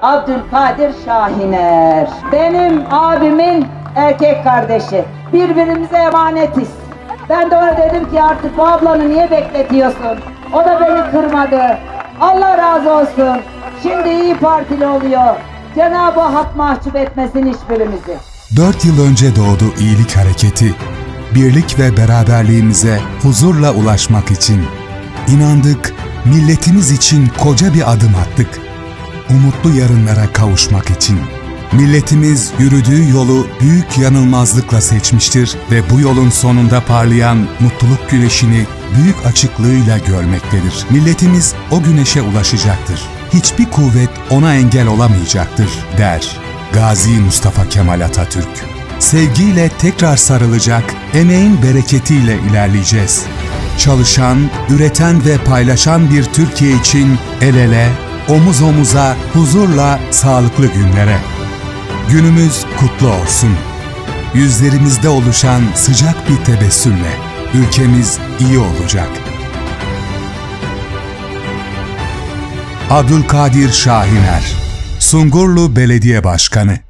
Abdülkadir Şahiner. Benim abimin erkek kardeşi. Birbirimize emanetiz. Ben de ona dedim ki artık bu ablanı niye bekletiyorsun? O da beni kırmadı. Allah razı olsun. Şimdi İYİ Partili oluyor. Cenab-ı Hak mahcup etmesin hiçbirimizi. 4 yıl önce doğdu iyilik hareketi. Birlik ve beraberliğimize huzurla ulaşmak için. İnandık, milletimiz için koca bir adım attık. Umutlu yarınlara kavuşmak için. Milletimiz yürüdüğü yolu büyük yanılmazlıkla seçmiştir ve bu yolun sonunda parlayan mutluluk güneşini büyük açıklığıyla görmektedir. Milletimiz o güneşe ulaşacaktır. Hiçbir kuvvet ona engel olamayacaktır, der Gazi Mustafa Kemal Atatürk. Sevgiyle tekrar sarılacak, emeğin bereketiyle ilerleyeceğiz. Çalışan, üreten ve paylaşan bir Türkiye için el ele, omuz omuza, huzurla, sağlıklı günlere. Günümüz kutlu olsun. Yüzlerimizde oluşan sıcak bir tebessümle ülkemiz iyi olacak. Abdülkadir Şahiner, Sungurlu Belediye Başkanı.